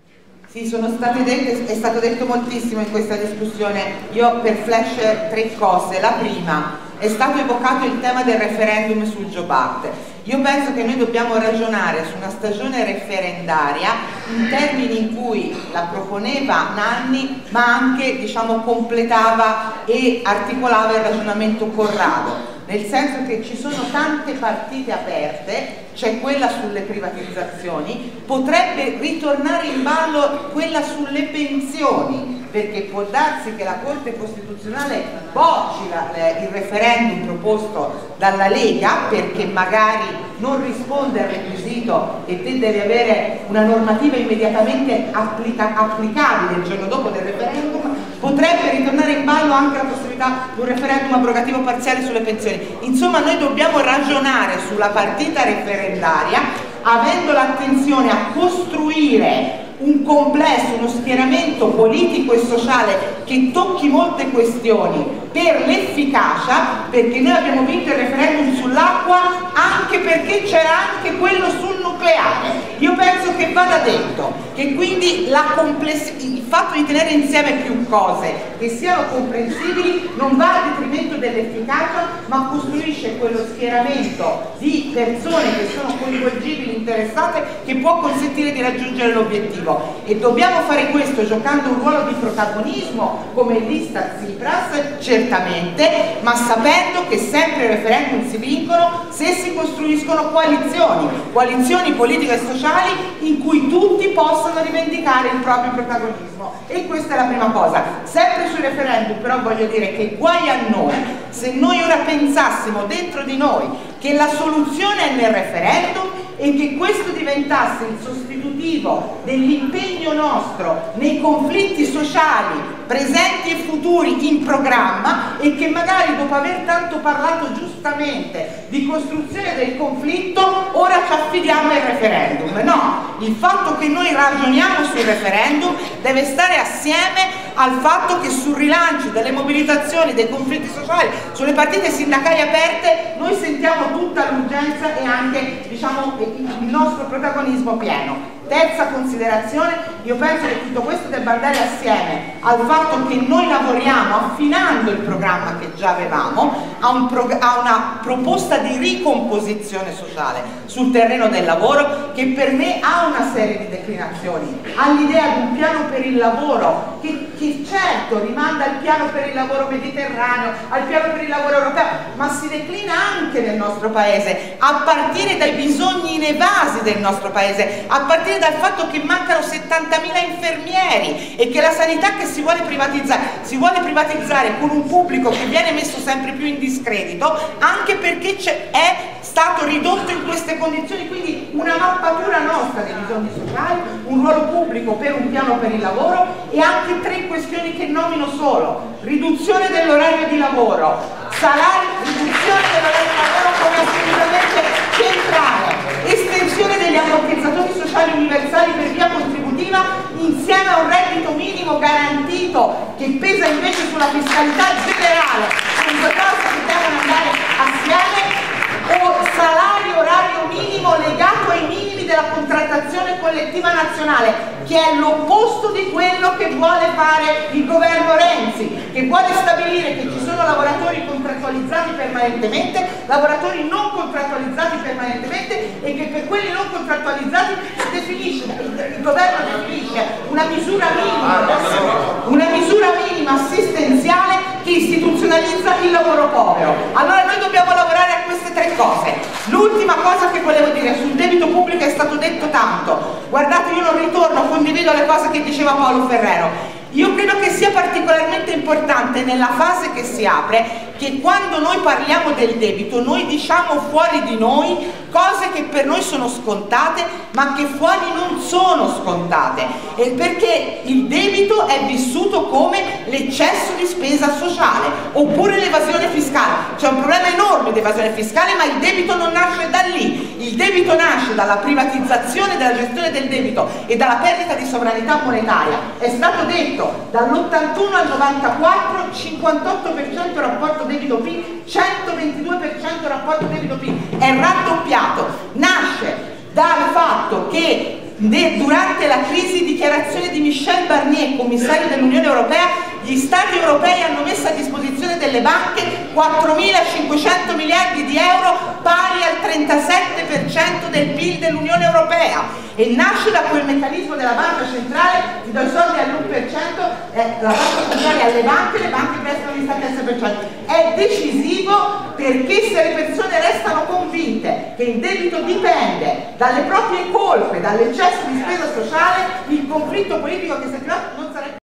Sì, è stato detto moltissimo in questa discussione. Io per flash tre cose. La prima, è stato evocato il tema del referendum sul Jobs Act. Io penso che noi dobbiamo ragionare su una stagione referendaria in termini in cui la proponeva Nanni, ma anche, diciamo, completava e articolava il ragionamento Corrado. Nel senso che ci sono tante partite aperte, c'è quella sulle privatizzazioni, potrebbe ritornare in ballo quella sulle pensioni, perché può darsi che la Corte Costituzionale bocci il referendum proposto dalla Lega perché magari non risponde al requisito e te devi avere una normativa immediatamente applicabile il giorno dopo del referendum. Potrebbe ritornare in ballo anche la possibilità di un referendum abrogativo parziale sulle pensioni. Insomma, noi dobbiamo ragionare sulla partita referendaria avendo l'attenzione a costruire un complesso, uno schieramento politico e sociale che tocchi molte questioni per l'efficacia, perché noi abbiamo vinto il referendum sull'acqua anche perché c'era anche quello sul nucleare. Io penso che vada detto che quindi il fatto di tenere insieme più cose che siano comprensibili non va a detrimento dell'efficacia, ma costruisce quello schieramento di persone che sono coinvolgibili, interessate, che può consentire di raggiungere l'obiettivo. E dobbiamo fare questo giocando un ruolo di protagonismo come lista Tsipras, certamente, ma sapendo che sempre i referendum si vincono se si costruiscono coalizioni politiche e sociali in cui tutti possano rivendicare il proprio protagonismo. E questa è la prima cosa. Sempre sui referendum però voglio dire che guai a noi se noi ora pensassimo dentro di noi che la soluzione è nel referendum e che questo diventasse il sostitutivo dell'impegno nostro nei conflitti sociali presenti e futuri in programma, e che magari dopo aver tanto parlato giustamente di costruzione del conflitto ora ci affidiamo al referendum. No, il fatto che noi ragioniamo sul referendum deve stare assieme al fatto che sul rilancio delle mobilitazioni, dei conflitti sociali, sulle partite sindacali aperte noi sentiamo tutta l'urgenza e anche, diciamo, il nostro protagonismo pieno. Terza considerazione, io penso che tutto questo debba andare assieme al fatto che noi lavoriamo affinando il programma che già avevamo a una proposta di ricomposizione sociale sul terreno del lavoro che per me ha una serie di declinazioni. Ha l'idea di un piano per il lavoro che certo rimanda al piano per il lavoro mediterraneo, al piano per il lavoro europeo, ma si declina anche nel nostro paese, a partire dai bisogni inevasi del nostro paese, a partire dal fatto che mancano 70.000 infermieri e che la sanità che si vuole privatizzare con un pubblico che viene messo sempre più in discredito, anche perché è stato ridotto in queste condizioni. Quindi una mappatura nostra dei bisogni sociali, un ruolo pubblico per un piano per il lavoro e anche tre questioni che nomino solo: riduzione dell'orario di lavoro, riduzione dell'orario di lavoro come assolutamente centrale, estensione degli ammortizzatori sociali universali per via contributiva insieme a un reddito minimo garantito che pesa invece sulla fiscalità generale. Sono due cose che devono andare assieme. O salario orario minimo legato ai minimi della contrattazione collettiva nazionale, che è l'opposto di quello che vuole fare il governo Renzi, che vuole stabilire che ci sono lavoratori contrattualizzati permanentemente, lavoratori non contrattualizzati permanentemente, e che per quelli non contrattualizzati il governo definisce una misura minima assistenziale che istituzionalizza il lavoro povero. Allora noi dobbiamo lavorare a queste tre cose. L'ultima cosa che volevo dire sul debito pubblico, è stato detto tanto. Guardate, io non ritorno, condivido le cose che diceva Paolo Ferrero. Io credo che sia particolarmente importante nella fase che si apre che quando noi parliamo del debito noi diciamo fuori di noi cose che per noi sono scontate ma che fuori non sono scontate, perché il debito è vissuto come l'eccesso di spesa sociale oppure l'evasione fiscale. C'è un problema enorme di evasione fiscale, ma il debito non nasce da lì, il debito nasce dalla privatizzazione della gestione del debito e dalla perdita di sovranità monetaria. È stato detto dall'81 al 94 58% rapporto debito-PIL, 122% rapporto debito-PIL, è raddoppiato. Nasce dal fatto che durante la crisi dichiarazione di Michel Barnier, commissario dell'Unione Europea, gli Stati europei hanno messo a disposizione delle banche 4.500 miliardi di euro, pari al 37% del PIL dell'Unione Europea, e nasce da quel meccanismo della banca centrale: ti do i soldi all'1%, la banca centrale alle banche, le banche prestano gli stati al 6%. È decisivo, perché se le persone restano convinte che il debito dipende dalle proprie colpe, dall'eccesso di spesa sociale, il conflitto politico che si è creato non sarebbe